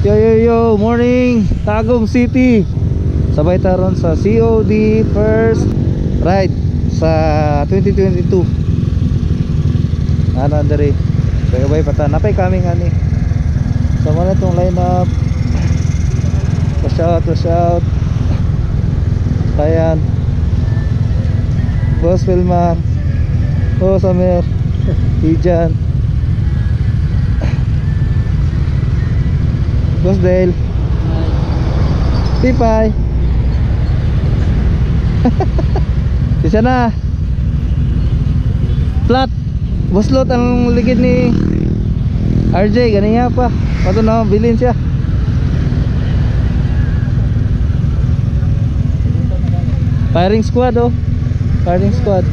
Yo, morning Tagum City. Sabay taron sa COD first ride sa 2022. Ano diri? Sabay pata napay kami ani. Sama na tong lineup. Watch out. Ayan. Boss Wilmar. Oh, Samer. Ijan. Boss Dale. Tipay. Bisa na. Flat. Boslot ang ligid ni RJ. Ganyan pa. Pato na, bilin siya. Firing squad oh. Firing squad.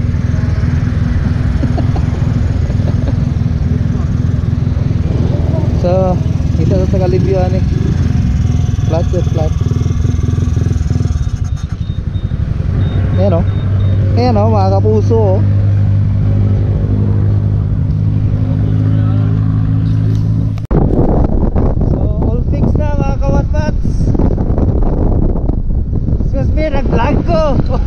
So kita sa Tagalibyo ani. Flat to flat. Ayan o mga kapuso oh. So all fixed na mga kawatmats. Excuse me, nag-vlog ko.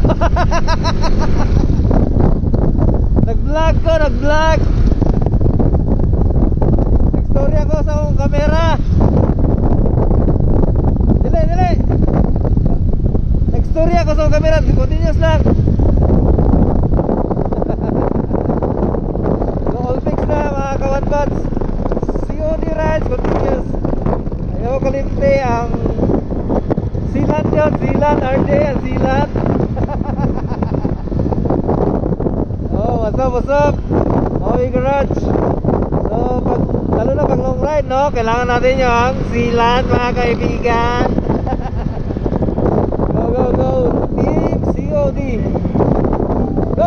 Nag-vlog. Nag-story ako sa akong kamera. Dili. Nag-story ako sa akong kamera. Continuous lang. So all fixed na mga kawatbats. COD rides continuous. Ayaw kalimte ang silat yun. Silat RJ ang silat. Oh, what's up? Maui Garage. So lalo na pag long ride no, kailangan natin yung silat mga kaibigan. Go Team COD. Go.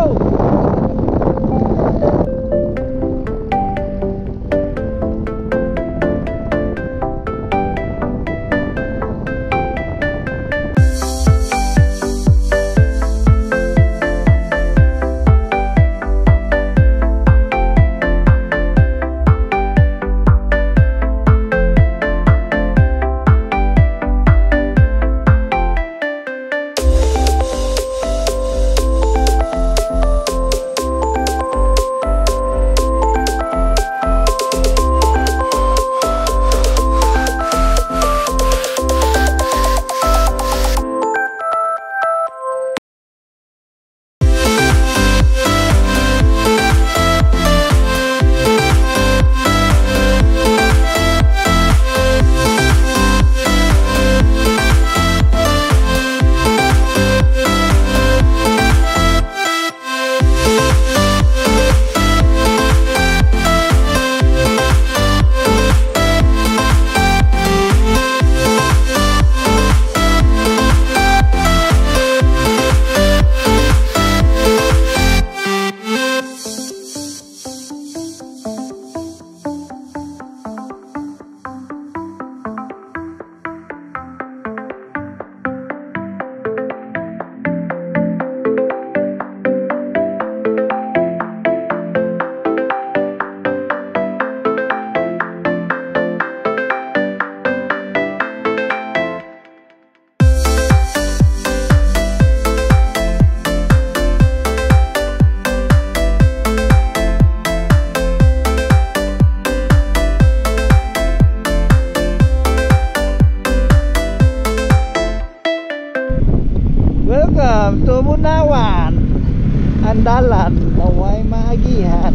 Welcome to Bunawan. Andalan naway maagihan.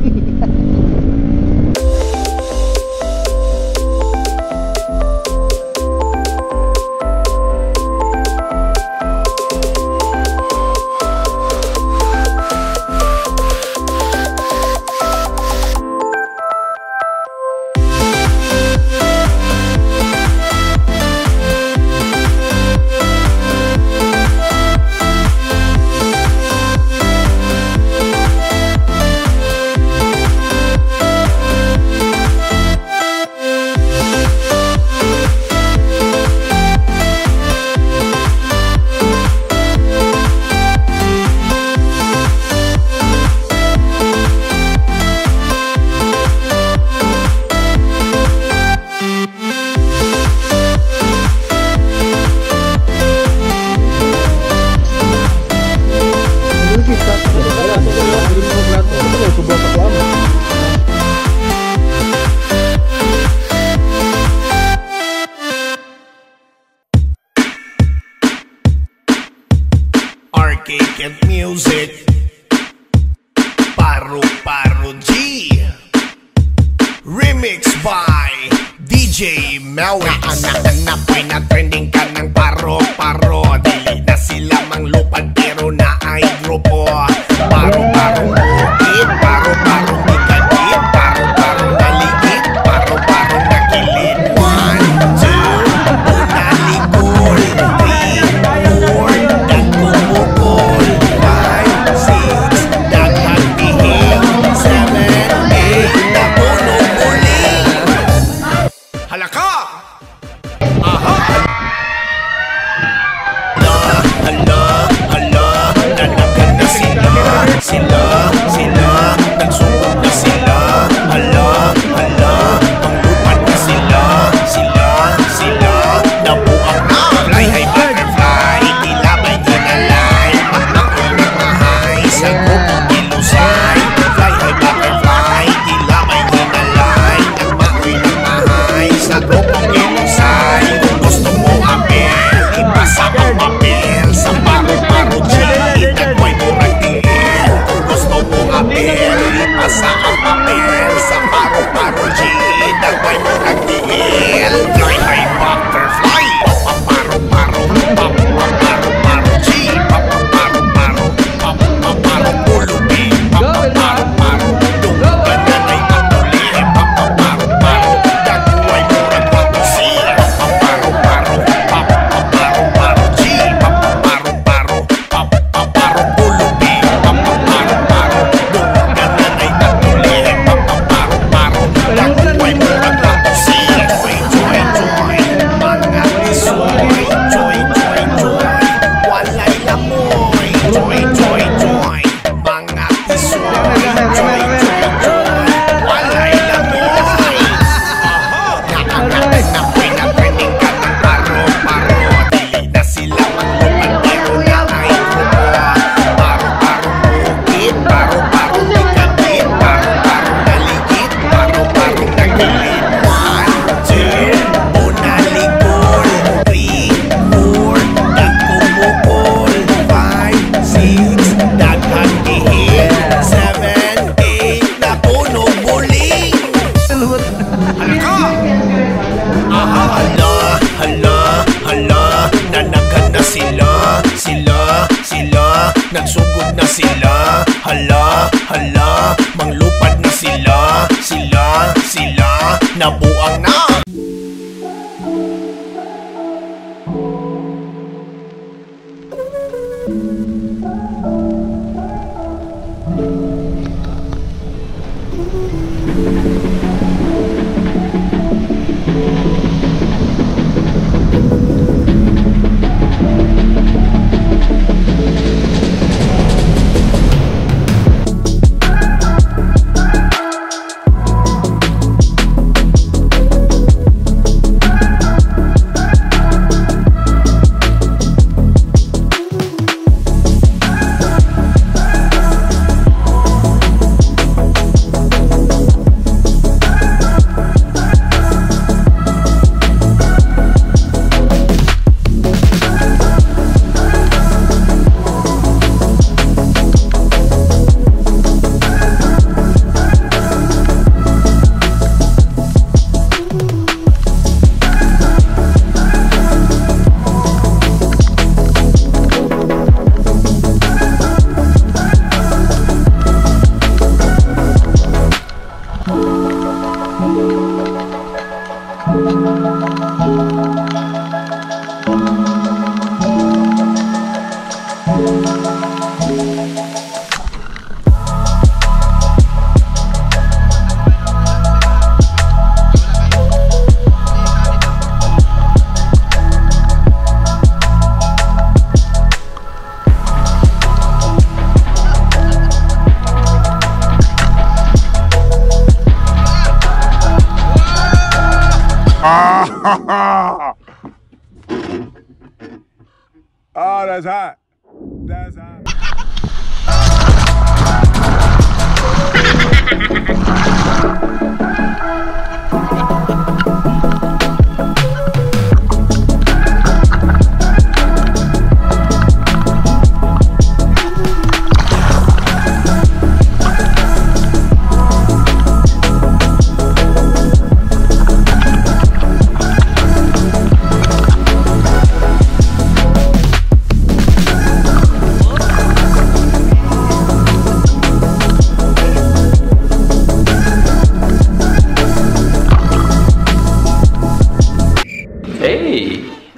and music. Paro G. Remix by DJ Melwix. Napoy na trending ka ng paro-paro. Dili na sila manglupad pero na ay grupo. Paro-paro bukid, paro-paro ikadit, paro-paro naligid, paro-paro nakilid. 1, 2, una likol, 3, 4, nagkumukol, 5, 6, daghang bihil, 7, 8, napunong muling. Halaka! Aha! Nanagan na sila, nagsugod na sila. Panglupad na sila, nabuang na. Fly high butterfly, tilabay ginalay, makmakul na mahay, sa grupong ilusay. Fly high butterfly, tilabay ginalay, makmakul na mahay, sa grupong ilusay. Kung gusto mo apel, ipasa ang papel sa paro-paro G. Nagway murag tingin. Kung gusto mo apel, ipasa ang papel sa paro-paro G. Nagway murag tingin. Fly high butterfly, papaparo-paro, papaparo-paro G. Papaparo-paro, papaparo pulubi, papaparo-paro, dungan na na'y matuli, papaparo-paro, nagway murag patusi, papaparo-paro, papaparo-paro G. Papaparo-paro, papaparo pulubi, papaparo-paro, dungan na na'y matuli, papaparo-paro, nagway murag patusi. Joy, joy, joy, mga tisoy, joy, joy, joy, walay lamoy. Napoy na trending ka ng paro-paro. Dili na sila manglupad pero na ay grupo. Paro-paro bukid, paro-paro ikadit, paro-paro naligid, paro-paro nagilid. 1, 2, una likol, 3, 4, nagkumukol, 5, 6, daghang bihil, 7, 8, napunog muling. Halaka! Aha! Hala, nanagan na sila, nagsugod na sila. Hala, manglupad na sila, nabuang na. Oh, that's hot. That's hot.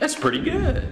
That's pretty good.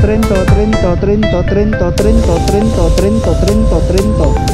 Trento, Trento, Trento, Trento, Trento, Trento, Trento, Trento, Trento, Trento.